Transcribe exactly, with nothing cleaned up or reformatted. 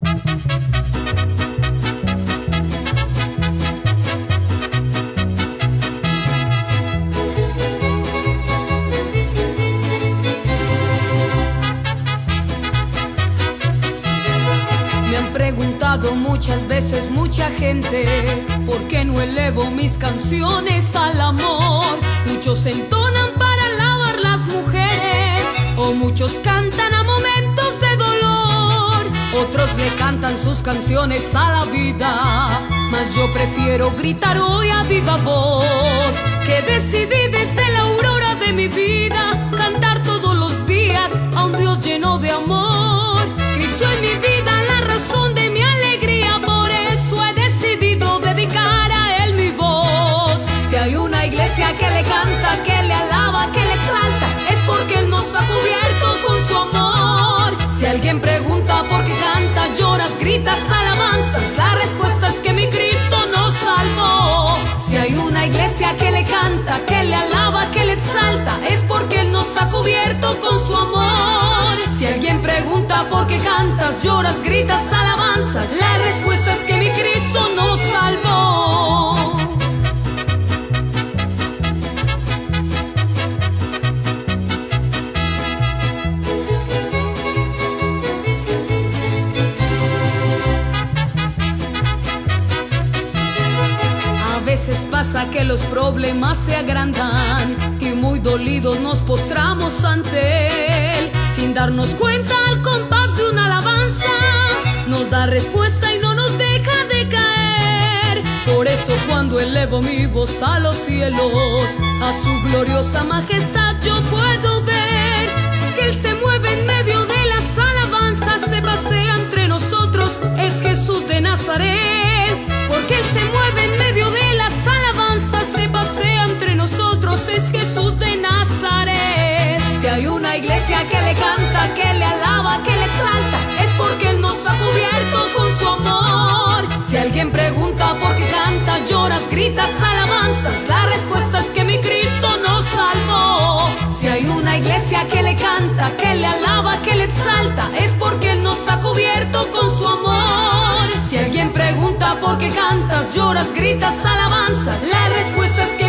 Preguntado muchas veces mucha gente por qué no elevo mis canciones al amor. Muchos entonan para alabar las mujeres, o muchos cantan a momentos de dolor. Otros le cantan sus canciones a la vida, mas yo prefiero gritar hoy a viva voz que decidí desde la aurora de mi vida cantar todos los días a un Dios lleno de amor. Cristo en mi vida, la razón de mi alegría, por eso he decidido dedicar a Él mi voz. Si hay una iglesia que le canta, que le alaba, que le exalta, es porque Él nos ha cubierto con su amor. Si alguien pregunta por qué canta, lloras, gritas, alabanzas, la respuesta es que mi Cristo nos salvó. Si hay una iglesia que le canta, que le alaba, que le exalta, es porque Él nos ha cubierto con su amor. Si alguien pregunta por qué cantas, lloras, gritas, alabanzas, la respuesta es que mi Cristo nos salvó. A veces pasa que los problemas se agrandan y muy dolidos nos postramos ante Él, sin darnos cuenta al compás de una alabanza nos da respuesta y no nos deja de caer. Por eso cuando elevo mi voz a los cielos, a su gloriosa majestad yo puedo ver que Él se mueve en medio de las alabanzas, se pasea entre nosotros, es Jesús de Nazaret. Porque Él se mueve en medio de las alabanzas, se pasea entre nosotros, es Jesús de Nazaret. Si hay una iglesia que le canta, que le alaba, que le exalta, es porque Él nos ha cubierto con su amor. Si alguien pregunta por qué canta, lloras, gritas, alabanzas, la respuesta es que mi Cristo nos salvó. Si hay una iglesia que le canta, que le alaba, que le exalta, es porque Él nos ha cubierto con su amor. Si alguien pregunta por qué cantas, lloras, gritas, alabanzas, la respuesta es que